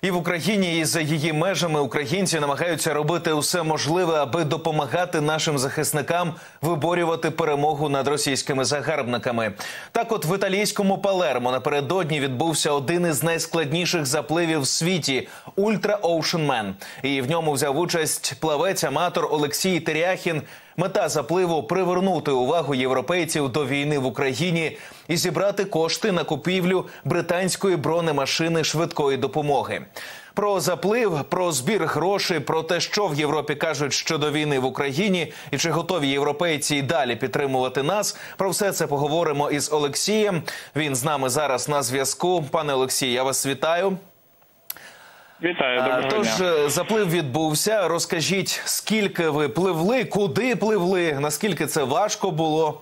І в Україні, і за її межами українці намагаються робити усе можливе, аби допомагати нашим захисникам виборювати перемогу над російськими загарбниками. Так от в італійському Палермо напередодні відбувся один із найскладніших запливів в світі – Ультра Оушен Мен. І в ньому взяв участь плавець-аматор Олексій Теряхін. Мета запливу – привернути увагу європейців до війни в Україні і зібрати кошти на купівлю британської бронемашини швидкої допомоги. Про заплив, про збір грошей, про те, що в Європі кажуть щодо війни в Україні і чи готові європейці і далі підтримувати нас. Про все це поговоримо із Олексієм. Він з нами зараз на зв'язку. Пане Олексій, я вас вітаю. Вітаю, доброго дня. Тож, заплив відбувся. Розкажіть, скільки ви пливли, куди пливли, наскільки це важко було?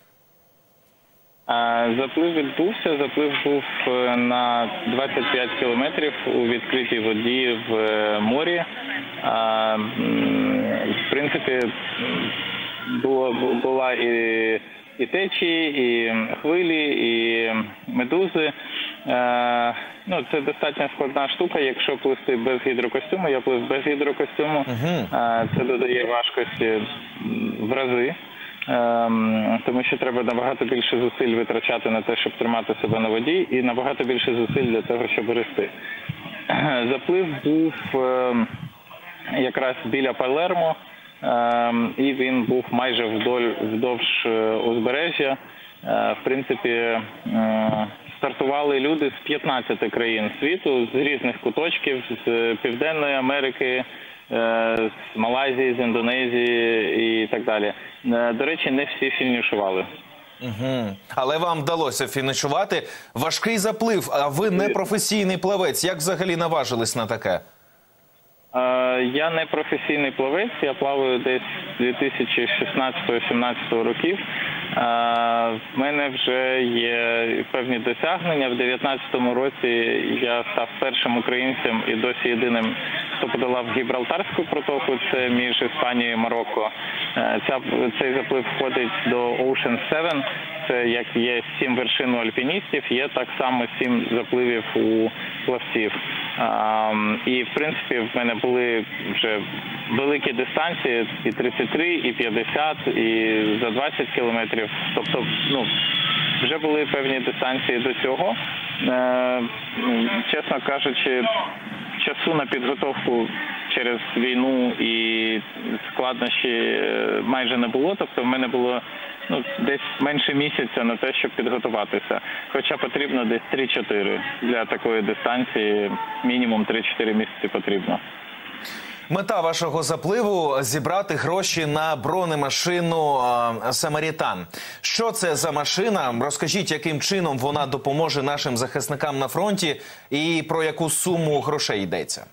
Заплив відбувся. Заплив був на 25 кілометрів у відкритій воді в морі. В принципі, була і течії, і хвилі, і медузи. Це достатньо складна штука, якщо пливти без гідрокостюму. Я плив без гідрокостюму. Це додає важкості в рази. Тому що треба набагато більше зусиль витрачати на те, щоб тримати себе на воді, і набагато більше зусиль для того, щоб грести. Заплив був якраз біля Палермо, і він був майже вздовж узбережжя. В принципі, стартували люди з 15 країн світу, з різних куточків, з Південної Америки, з Малайзії, з Індонезії і так далі. До речі, не всі фінішували. Але вам вдалося фінішувати. Важкий заплив, а ви не професійний плавець. Як взагалі наважились на таке? Я не професійний плавець, я плаваю десь з 2016-2017 років. В мене вже є певні досягнення. В 2019 році я став першим українцем і досі єдиним, хто подолав Гібралтарську протоку, це між Іспанією і Марокко. Цей заплив входить до Ocean 7, це як є 7 вершин у альпіністів, є так само 7 запливів у плавців. І, в принципі, в мене були вже великі дистанції, і 33, і 50, і за 20 кілометрів. Тобто, вже були певні дистанції до цього. Чесно кажучи, часу на підготовку через війну і складнощі майже не було. Тобто, в мене було десь менше місяця на те, щоб підготуватися. Хоча потрібно десь 3-4 для такої дистанції, мінімум 3-4 місяці потрібно. Мета вашого запливу – зібрати гроші на бронемашину «Самарітан». Що це за машина? Розкажіть, яким чином вона допоможе нашим захисникам на фронті і про яку суму грошей йдеться?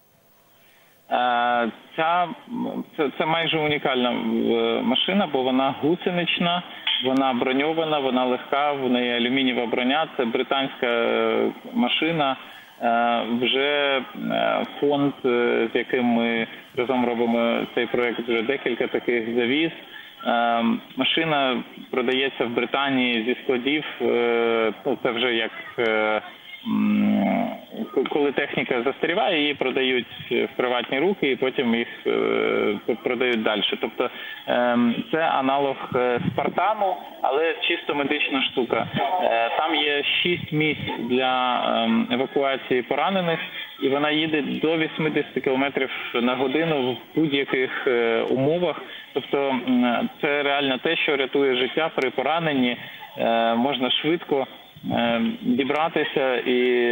Це майже унікальна машина, бо вона гусенична, вона броньована, вона легка, в неї алюмінієва броня. Це британська машина. Вже фонд, з яким ми разом робимо цей проєкт, вже декілька таких завіз. Машина продається в Британії зі складів. Це вже як коли техніка застаріває, її продають в приватні руки і потім їх продають далі. Тобто це аналог «Спартану», але чисто медична штука. Там є 6 місць для евакуації поранених, і вона їде до 80 км на годину в будь-яких умовах. Тобто це реально те, що рятує життя при пораненні. Можна швидко дібратися і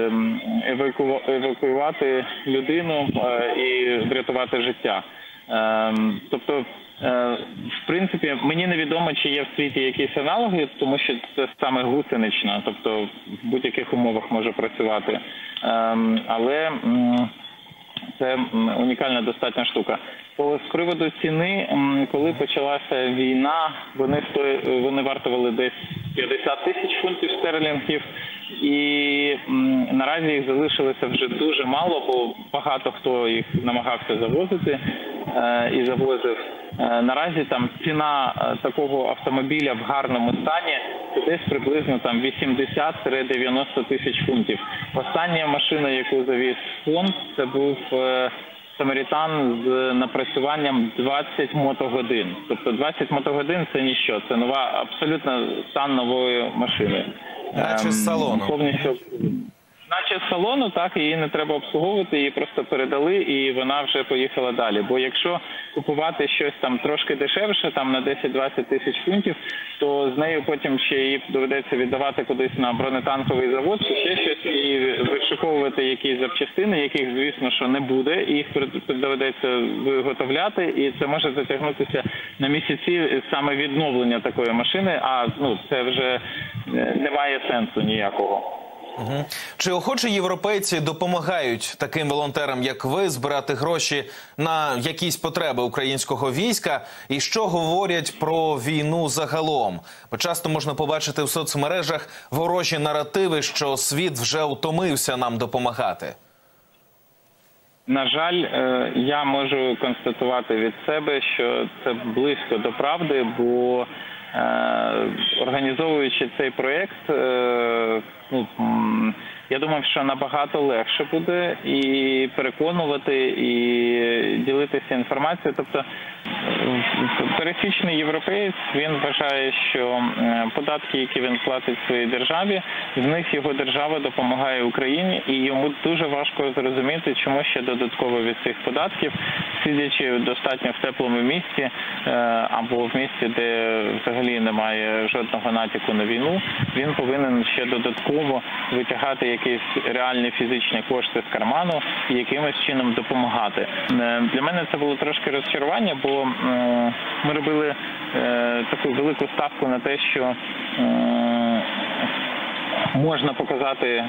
евакуювати людину і врятувати життя. Тобто, в принципі, мені невідомо, чи є в світі якісь аналоги, тому що це саме гусенична, тобто в будь-яких умовах може працювати. Але це унікальна достатня штука. З приводу ціни, коли почалася війна, вони вартували десь 50 тисяч фунтів стерлінгів, і наразі їх залишилося вже дуже мало, бо багато хто їх намагався завозити. і завозив. Наразі там ціна такого автомобіля в гарному стані десь приблизно там 80-90 тисяч фунтів. Остання машина, яку завіз фонд, це був Самарітан з напрацюванням 20 мотогодин. Тобто 20 мотогодин – це ніщо, це нова, абсолютно стан нової машини. Наче з салону. Повністю. Наче з салону, так, її не треба обслуговувати, її просто передали і вона вже поїхала далі. Бо якщо купувати щось там трошки дешевше, там на 10-20 тисяч фунтів, то з нею потім ще її доведеться віддавати кудись на бронетанковий завод, чи ще щось, і вишуковувати якісь запчастини, яких, звісно, що не буде, і їх доведеться виготовляти, і це може затягнутися на місяці саме відновлення такої машини, а це вже не має сенсу ніякого. Чи охоче європейці допомагають таким волонтерам, як ви, збирати гроші на якісь потреби українського війська? І що говорять про війну загалом? Бо часто можна побачити в соцмережах ворожі наративи, що світ вже утомився нам допомагати. На жаль, я можу констатувати від себе, що це близько до правди, бо організовуючи цей проєкт, я думав, що набагато легше буде і переконувати, і ділитися інформацією. Тобто пересічний європеєць, він вважає, що податки, які він платить своїй державі, з них його держава допомагає Україні, і йому дуже важко зрозуміти, чому ще додатково від цих податків, сидячи достатньо в теплому місці або в місці, де взагалі немає жодного натяку на війну, він повинен ще додатково витягати якісь реальні фізичні кошти з карману і якимось чином допомагати. Для мене це було трошки розчарування, бо ми робили таку велику ставку на те, що можна показати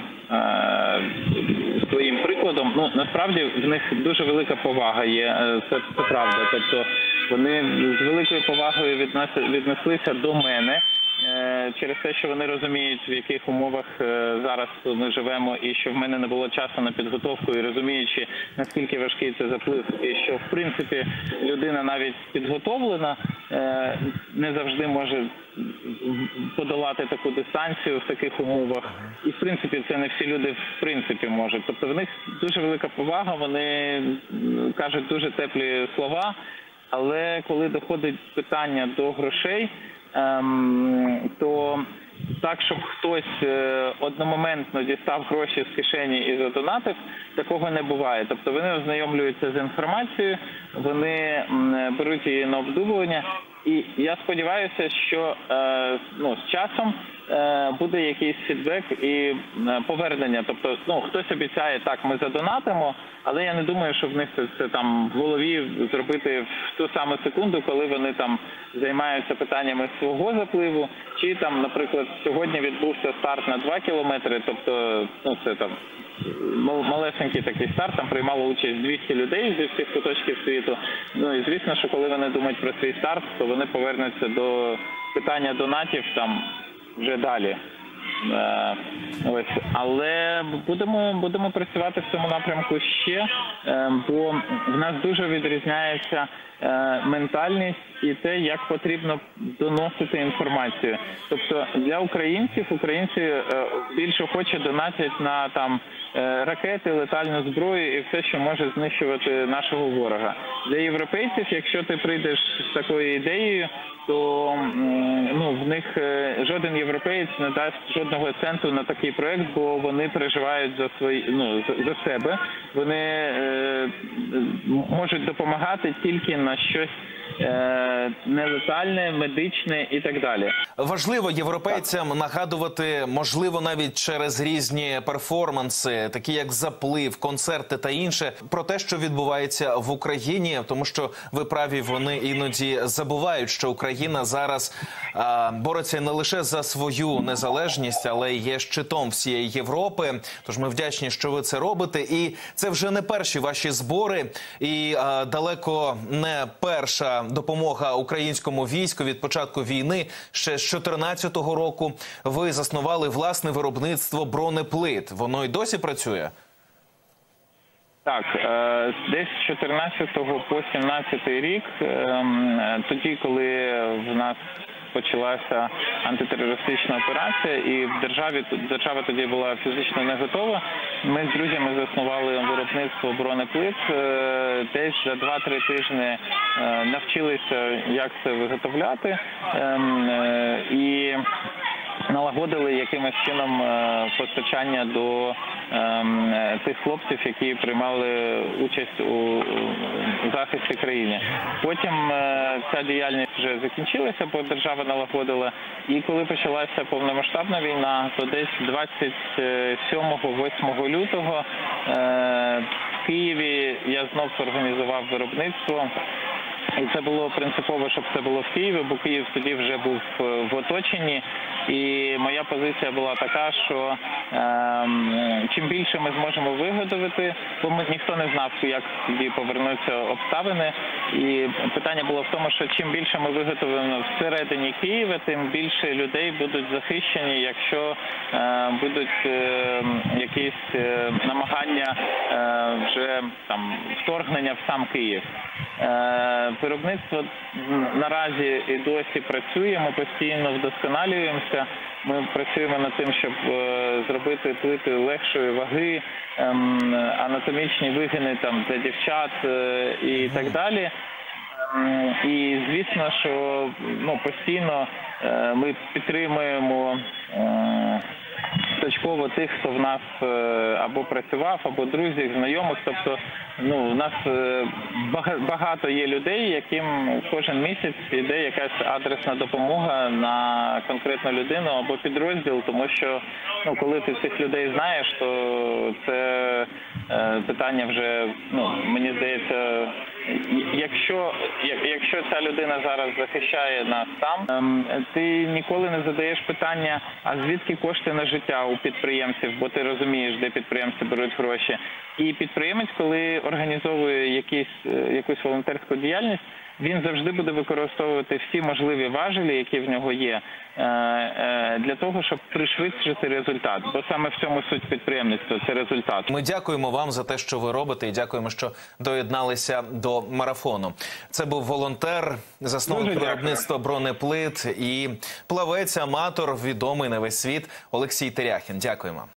своїм прикладом. Насправді в них дуже велика повага є, це правда. Тобто вони з великою повагою віднеслися до мене, через те, що вони розуміють, в яких умовах зараз ми живемо, і що в мене не було часу на підготовку, і розуміючи, наскільки важкий це заплив, і що, в принципі, людина навіть підготовлена, не завжди може подолати таку дистанцію в таких умовах. І, в принципі, це не всі люди, в принципі, можуть. Тобто в них дуже велика повага, вони кажуть дуже теплі слова, але коли доходить питання до грошей, то так, щоб хтось одномоментно дістав гроші з кишені і задонатив, такого не буває. Тобто вони ознайомлюються з інформацією, вони беруть її на обдумування, і я сподіваюся, що з часом буде якийсь фідбек і повернення. Тобто, хтось обіцяє, так, ми задонатимо, але я не думаю, що в них це там в голові зробити в ту саму секунду, коли вони там займаються питаннями свого запливу, чи там, наприклад, сьогодні відбувся старт на 2 кілометри, тобто, це там малесенький такий старт, там приймало участь 200 людей зі всіх куточків світу. І звісно, що коли вони думають про свій старт, то вони повернуться до питання донатів там вже далі. Але будемо працювати в цьому напрямку ще, бо в нас дуже відрізняється ментальність і те, як потрібно доносити інформацію. Тобто для українців, українці більш охоче донатять на ракети, летальну зброю і все, що може знищувати нашого ворога. Для європейців, якщо ти прийдеш з такою ідеєю, то в них жоден європеєць не дасть жодного центу на такий проект, бо вони переживають за за себе. Вони можуть допомагати тільки на щось нелетальне, медичне і так далі. Важливо європейцям нагадувати, можливо, навіть через різні перформанси, такі як заплив, концерти та інше, про те, що відбувається в Україні, тому що, ви праві, вони іноді забувають, що Україна зараз бореться не лише за свою незалежність, але й є щитом всієї Європи. Тож ми вдячні, що ви це робите. І це вже не перші ваші збори, і далеко не перша допомога українському війську від початку війни. Ще з 2014 року ви заснували власне виробництво бронеплит. Воно й досі працює? Так, десь з 14 по 17 рік, тоді, коли в нас почалася антитерористична операція, і держава тоді була фізично не готова. Ми з друзями заснували виробництво бронеплит. Десь за 2-3 тижні навчилися, як це виготовляти, і налагодили якимось чином постачання до тих хлопців, які приймали участь у захисті країни. Потім ця діяльність вже закінчилася, бо держава налагодила. І коли почалася повномасштабна війна, то десь 27-8 лютого в Києві я знов організував виробництво. І це було принципово, щоб це було в Києві, бо Київ тоді вже був в оточенні. І моя позиція була така, що чим більше ми зможемо виготовити, бо ніхто не знав, як тоді повернуться обставини. І питання було в тому, що чим більше ми виготовимо всередині Києва, тим більше людей будуть захищені, якщо будуть якісь намагання вже там вторгнення в сам Київ. Виробництво наразі і досі працює, ми постійно вдосконалюємося. Ми працюємо над тим, щоб зробити плити легшої ваги, анатомічні вигини там для дівчат і так далі. І звісно, що постійно ми підтримуємо точково тих, хто в нас або працював, або друзів, знайомих. Тобто, у нас багато є людей, яким кожен місяць йде якась адресна допомога на конкретну людину або підрозділ, тому що, коли ти цих людей знаєш, то це питання вже, мені здається, якщо ця людина зараз захищає нас там, ти ніколи не задаєш питання, а звідки кошти на життя у підприємців, бо ти розумієш, де підприємці беруть гроші. І підприємець, коли організовує якусь волонтерську діяльність, він завжди буде використовувати всі можливі важелі, які в нього є, для того, щоб пришвидшити результат. Бо саме в цьому суть підприємництва – це результат. Ми дякуємо вам за те, що ви робите, і дякуємо, що доєдналися до марафону. Це був волонтер, засновник виробництва бронеплит і плавець-аматор, відомий на весь світ Олексій Теряхін. Дякуємо.